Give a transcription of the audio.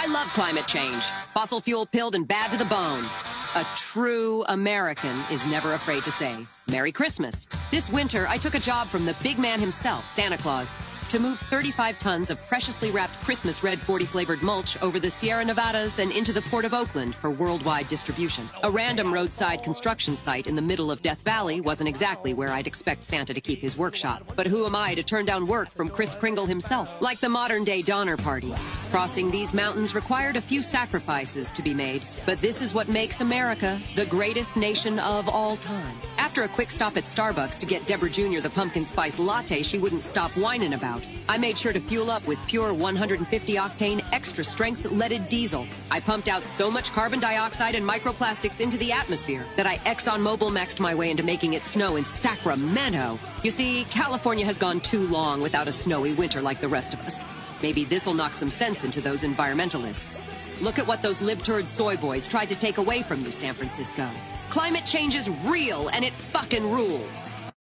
I love climate change. Fossil fuel pilled and bad to the bone. A true American is never afraid to say, Merry Christmas. This winter, I took a job from the big man himself, Santa Claus, to move 35 tons of preciously wrapped Christmas Red 40-flavored mulch over the Sierra Nevadas and into the Port of Oakland for worldwide distribution. A random roadside construction site in the middle of Death Valley wasn't exactly where I'd expect Santa to keep his workshop. But who am I to turn down work from Kris Kringle himself? Like the modern-day Donner Party. Crossing these mountains required a few sacrifices to be made, but this is what makes America the greatest nation of all time. After a quick stop at Starbucks to get Deborah Jr. the pumpkin spice latte she wouldn't stop whining about, I made sure to fuel up with pure 150-octane extra-strength leaded diesel. I pumped out so much carbon dioxide and microplastics into the atmosphere that I ExxonMobil maxed my way into making it snow in Sacramento. You see, California has gone too long without a snowy winter like the rest of us. Maybe this'll knock some sense into those environmentalists. Look at what those libturd soy boys tried to take away from you, San Francisco. Climate change is real, and it fucking rules.